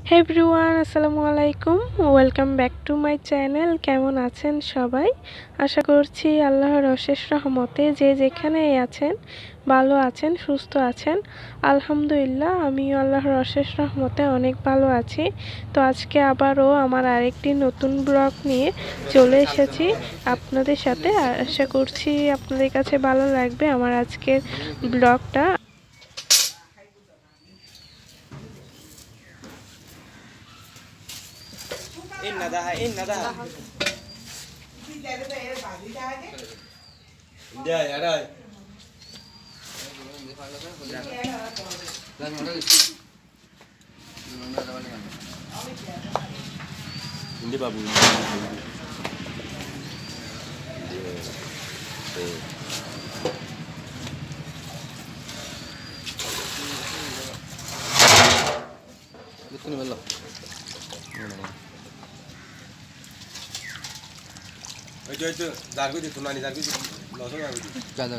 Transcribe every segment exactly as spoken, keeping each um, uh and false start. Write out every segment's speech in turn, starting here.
হে everyone, আসসালামু আলাইকুম। Welcome back to my channel. কেমন আছেন সবাই? আশা করছি আল্লাহর অশেষ রহমতে যে যেখানেই আছেন ভালো আছেন, সুস্থ আছেন। আলহামদুলিল্লাহ, আমিও আল্লাহর অশেষ রহমতে অনেক ভালো আছি। তো আজকে আবারও আমার আরেকটি নতুন ব্লগ নিয়ে চলে এসেছি আপনাদের সাথে। আশা করছি আপনাদের কাছে ভালো লাগবে আমার আজকের ব্লগটা। إن ده إن ده ده يا راي ini babu betul nih belum itu itu zargu di tunani zargu di langsung zargu di jalan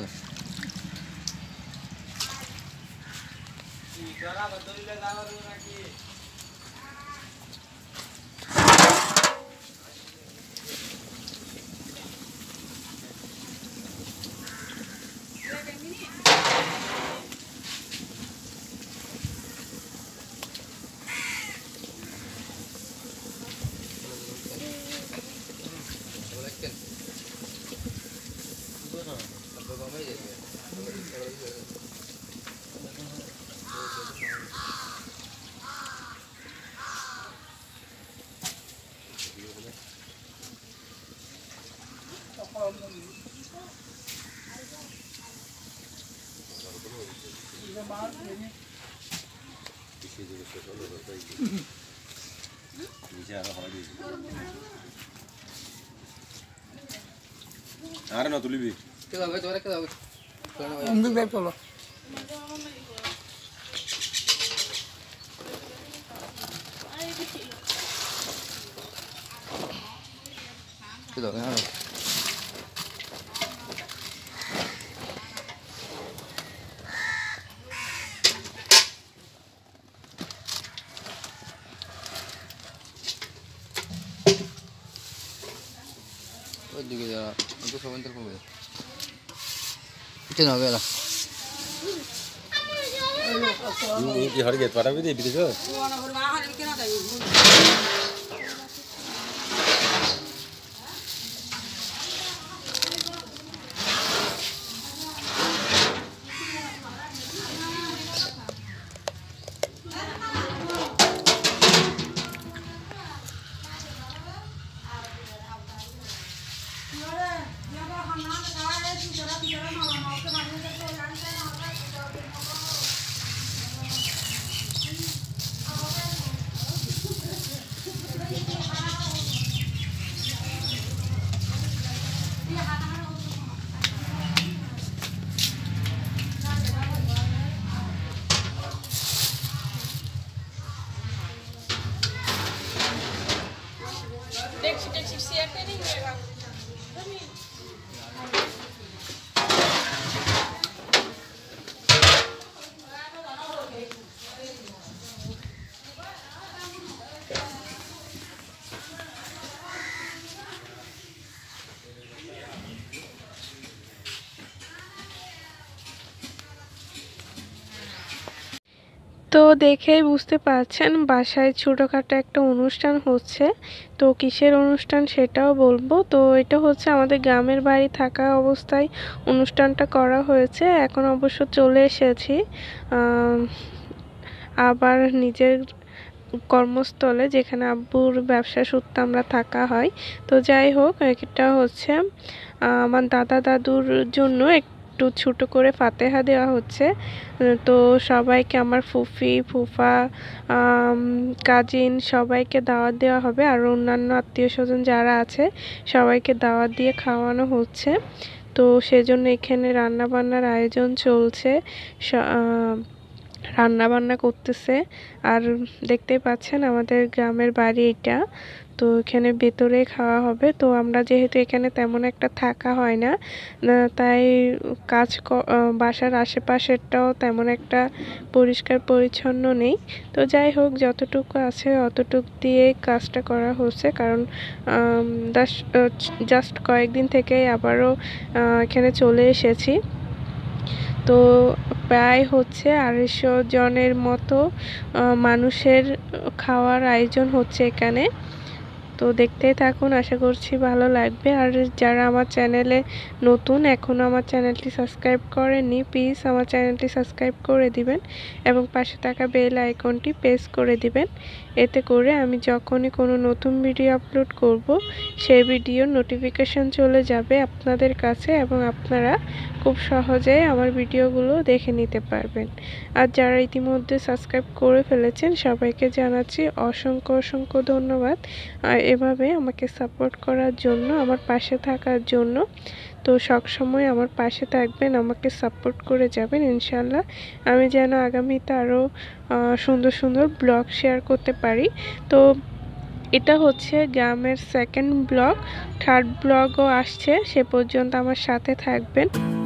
cara betul le dawa dulu lagi Ada no tulibi. Kita lagi, coba kita lagi. Ambil bag pula. Kita lagi. Juga ya, untuk sebentar pun boleh. Itu nak ke lah? Ini ini hari get pada video video. Dekşi dekşi siyah değil mi? তো দেখেই বুঝতে পারছেন বাসায় ছোটোখাটো একটা অনুষ্ঠান হচ্ছে। তো কিসের অনুষ্ঠান সেটাও বলবো। তো এটা হচ্ছে আমাদের গ্রামের বাড়ি থাকা অবস্থায় অনুষ্ঠানটা করা হয়েছে। এখন অবশ্য চলে এসেছি আবার নিজের কর্মস্থলে, যেখানে আব্বুর ব্যবসা সূত্রে আমরা থাকা হয়। তো যাই হোক, এটা হচ্ছে আমার দাদা দাদুর জন্য একটু ছোটো করে ফাতেহা দেওয়া হচ্ছে। তো সবাইকে, আমার ফুফি ফুফা কাজিন সবাইকে দাওয়াত দেওয়া হবে, আর অন্যান্য আত্মীয় স্বজন যারা আছে সবাইকে দাওয়াত দিয়ে খাওয়ানো হচ্ছে। তো সেজন্য এখানে রান্না বান্নার আয়োজন চলছে। রান্না বান্না করতেছে। আর দেখতেই পাচ্ছেন আমাদের গ্রামের বাড়ি এটা, তো এখানে ভেতরে খাওয়া হবে। তো আমরা যেহেতু এখানে তেমন একটা থাকা হয় না, তাই কাজ বাসার আশেপাশেরটাও তেমন একটা পরিষ্কার পরিচ্ছন্ন নেই। তো যাই হোক, যতটুকু আছে অতটুকু দিয়ে কাজটা করা হচ্ছে, কারণ জাস্ট কয়েকদিন থেকেই আবারও এখানে চলে এসেছি। তো প্রায় হচ্ছে আড়াইশো জনের মতো মানুষের খাওয়ার আয়োজন হচ্ছে এখানে। তো দেখতেই থাকুন, আশা করছি ভালো লাগবে। আর যারা আমার চ্যানেলে নতুন, এখনও আমার চ্যানেলটি সাবস্ক্রাইব করেননি, প্লিজ আমার চ্যানেলটি সাবস্ক্রাইব করে দিবেন এবং পাশে থাকা বেল আইকনটি প্রেস করে দিবেন। এতে করে আমি যখনই কোনো নতুন ভিডিও আপলোড করব, সেই ভিডিওর নোটিফিকেশন চলে যাবে আপনাদের কাছে এবং আপনারা খুব সহজেই আমার ভিডিওগুলো দেখে নিতে পারবেন। আর যারা ইতিমধ্যে সাবস্ক্রাইব করে ফেলেছেন, সবাইকে জানাচ্ছি অসংখ্য অসংখ্য ধন্যবাদ আর এভাবে আমাকে সাপোর্ট করার জন্য, আমার পাশে থাকার জন্য। তো সবসময় আমার পাশে থাকবেন, আমাকে সাপোর্ট করে যাবেন ইনশাল্লাহ। আমি যেন আগামীতে আরও সুন্দর সুন্দর ব্লগ শেয়ার করতে পারি। তো এটা হচ্ছে গ্রামের সেকেন্ড ব্লগ, থার্ড ব্লগও আসছে, সে পর্যন্ত আমার সাথে থাকবেন।